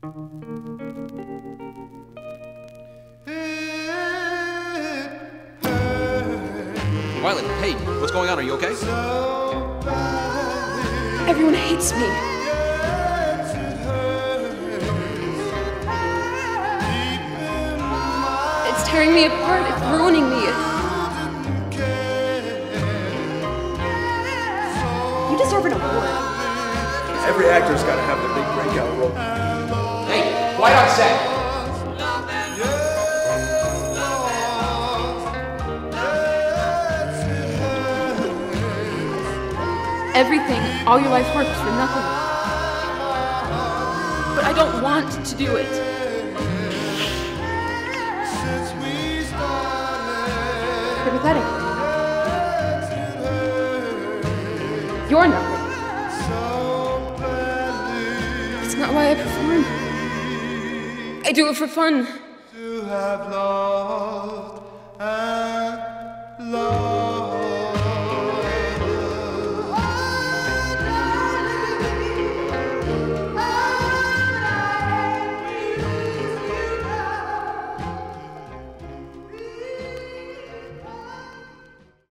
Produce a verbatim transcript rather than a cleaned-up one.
Violet, hey, what's going on? Are you okay? Everyone hates me. It's tearing me apart. It's ruining me. You deserve an award. Every actor's gotta have the big breakout role. Hey, quiet on set! Everything, all your life's work for nothing. But I don't want to do it. You're pathetic. You're nothing. It's not why I perform. I do it for fun. To have loved